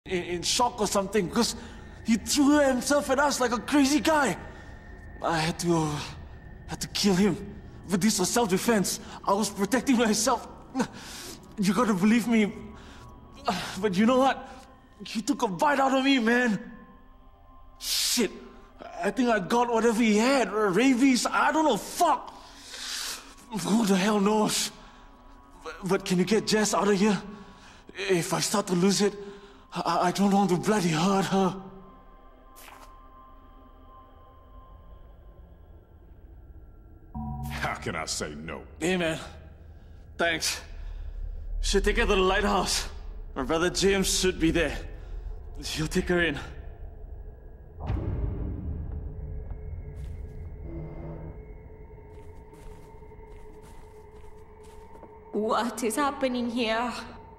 in shock or something, because he threw himself at us like a crazy guy. I had to kill him. But this was self-defense. I was protecting myself. You gotta believe me. But you know what? He took a bite out of me, man. Shit. I think I got whatever he had. Rabies. I don't know. Fuck. Who the hell knows? But can you get Jess out of here? If I start to lose it, I don't want to bloody hurt her. How can I say no? Hey, man. Thanks. Should take her to the lighthouse. My brother James should be there. He'll take her in. What is happening here?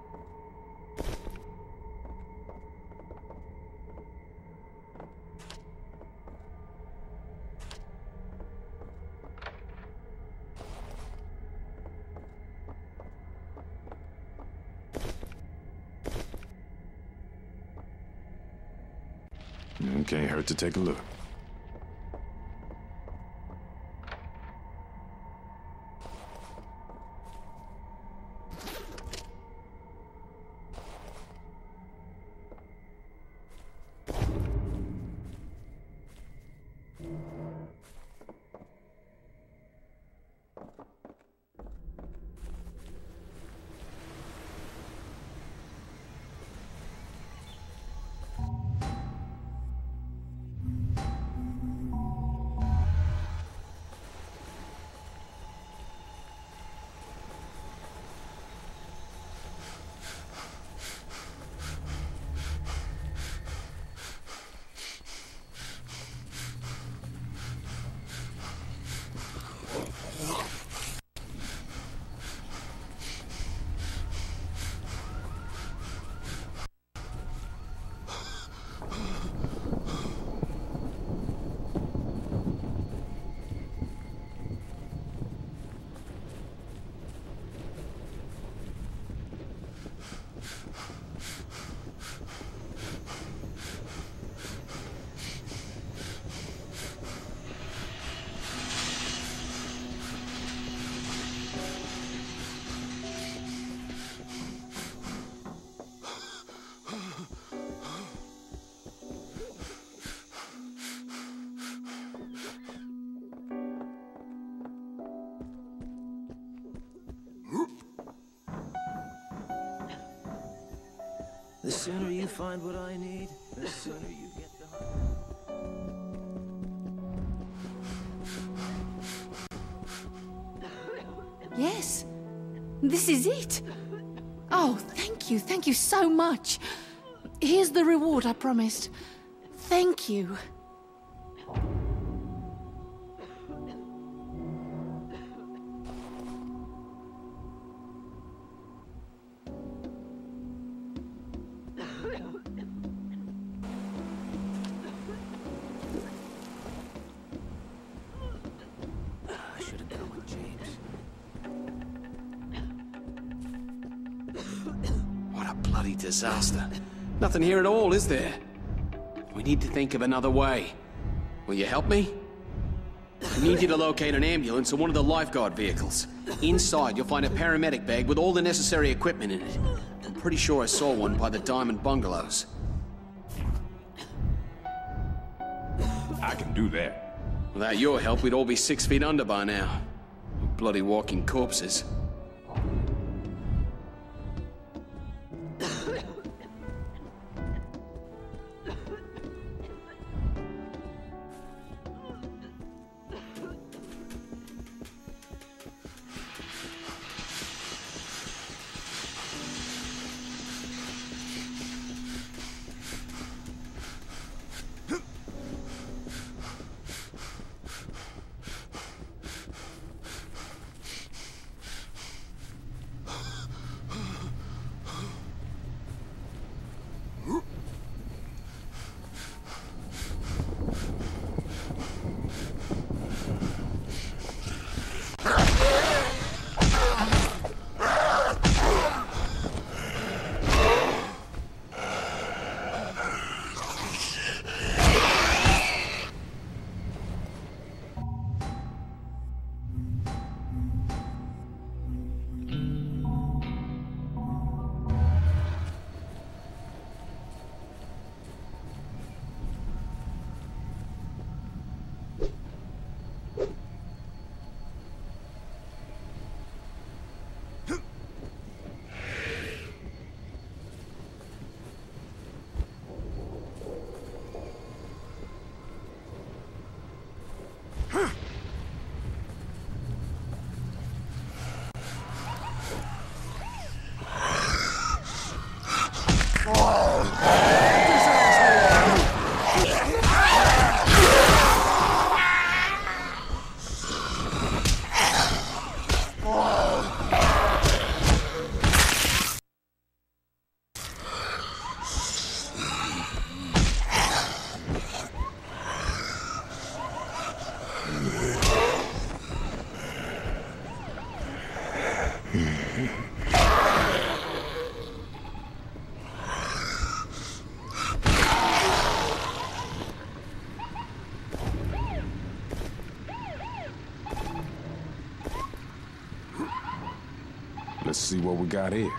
Can't hurt to take a look. The sooner you find what I need, the sooner you get the... Yes, this is it. Oh, thank you so much. Here's the reward I promised. Thank you. Disaster. Nothing here at all, is there? We need to think of another way. Will you help me? I need you to locate an ambulance or one of the lifeguard vehicles. Inside, you'll find a paramedic bag with all the necessary equipment in it. I'm pretty sure I saw one by the Diamond Bungalows. I can do that. Without your help, we'd all be 6 feet under by now. Bloody walking corpses. Let's see what we got here.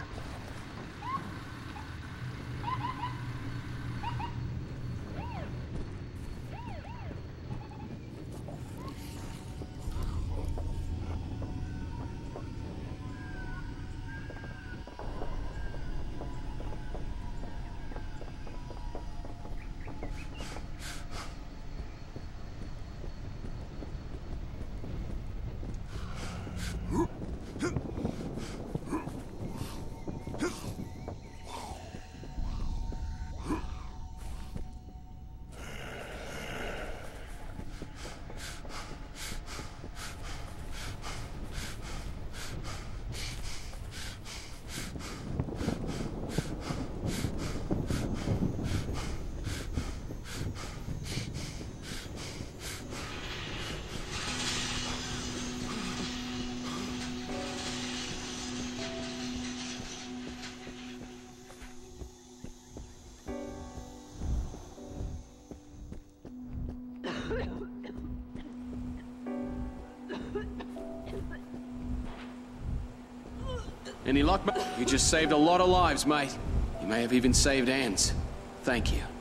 Any luck, mate? You just saved a lot of lives, mate. You may have even saved Anne's. Thank you.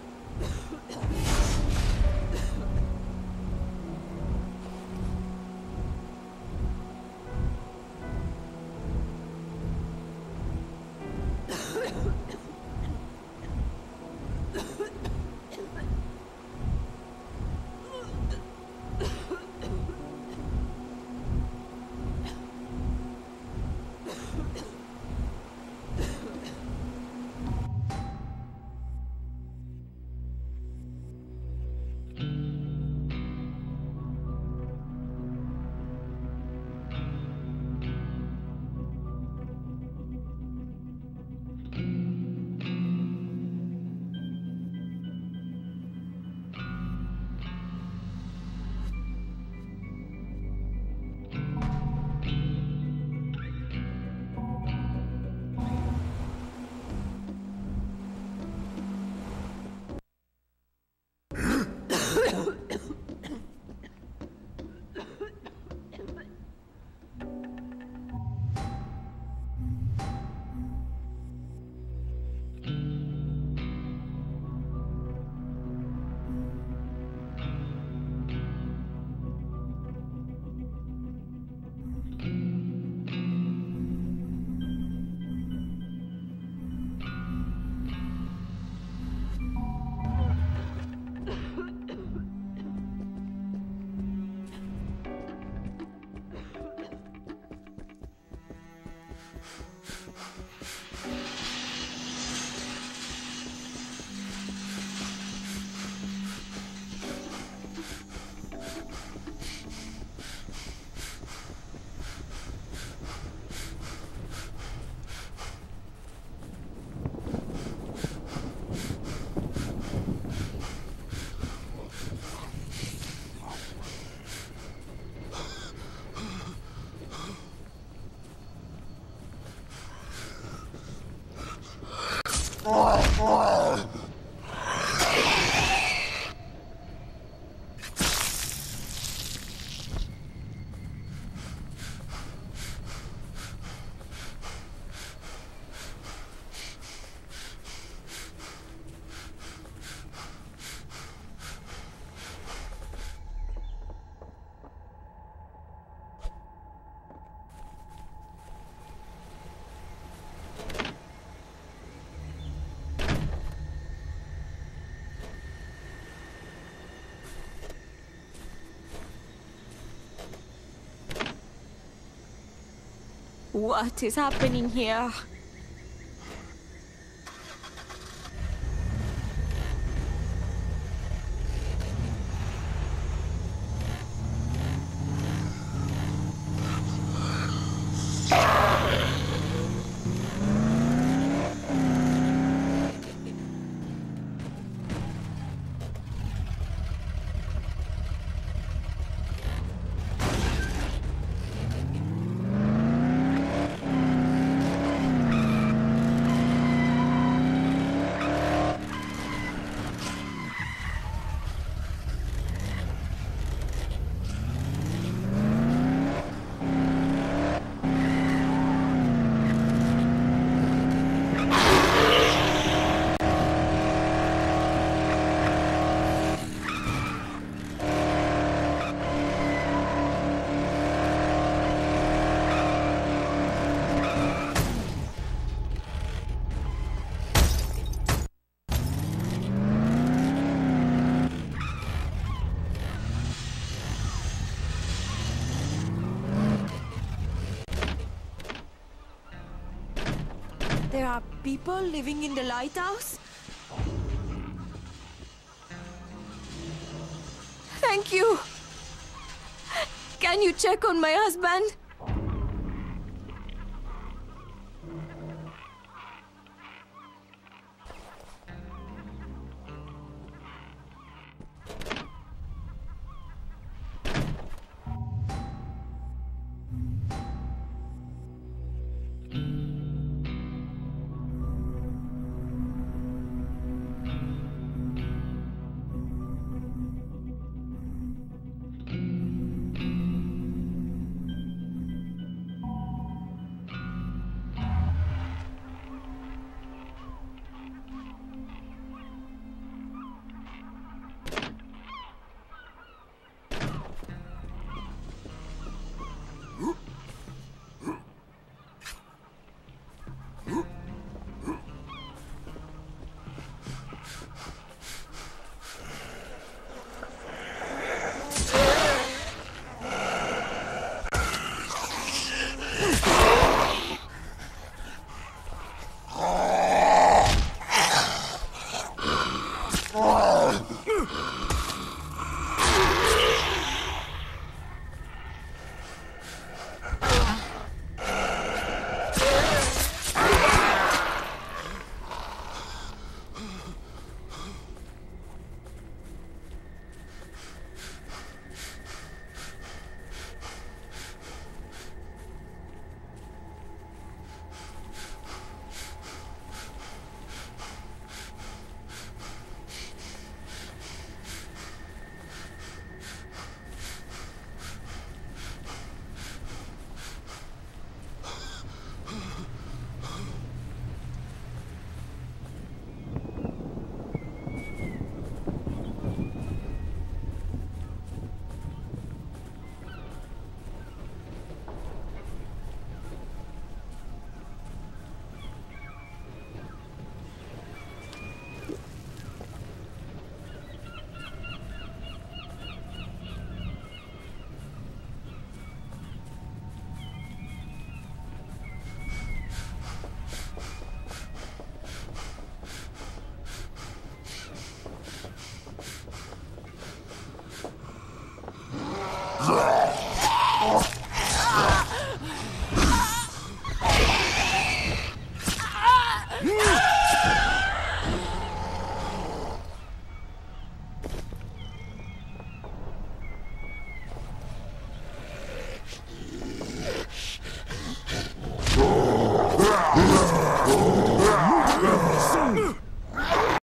What is happening here? There are people living in the lighthouse? Thank you. Can you check on my husband?